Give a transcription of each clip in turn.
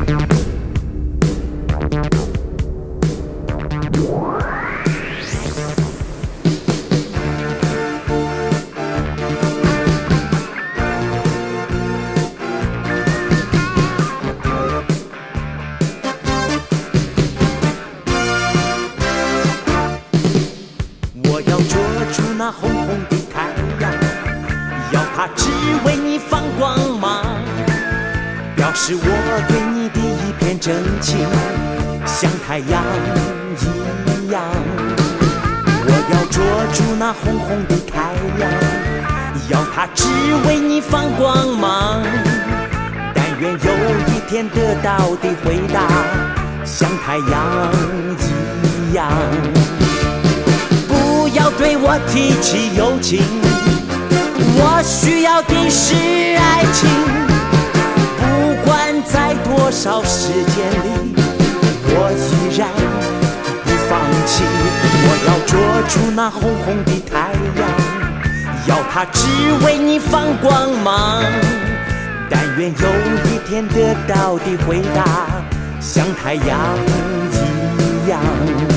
我要捉住那红红的太阳，要它只为你放光芒，表示我对你的一片真情，像太阳一样。我要捉住那红红的太阳，要它只为你放光芒，但愿有一天得到的回答，像太阳一样。不要对我提起友情，我需要的是爱情。不管在多少时间里，我依然不放弃。我要捉住那红红的太阳，要它只为你放光芒，但愿有一天得到的回答，像太阳一样。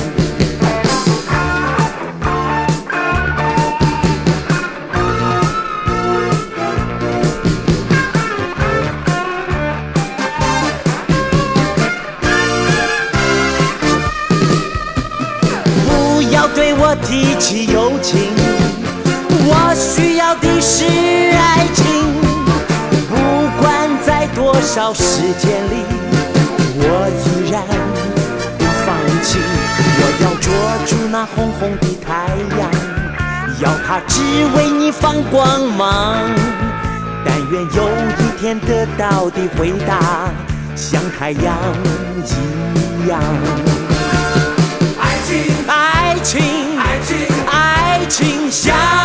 对我提起友情，我需要的是爱情。不管在多少时间里，我依然不放弃。我要捉住那红红的太阳，要它只为你放光芒，但愿有一天得到的回答，像太阳一样。爱情，爱情，爱情，爱情像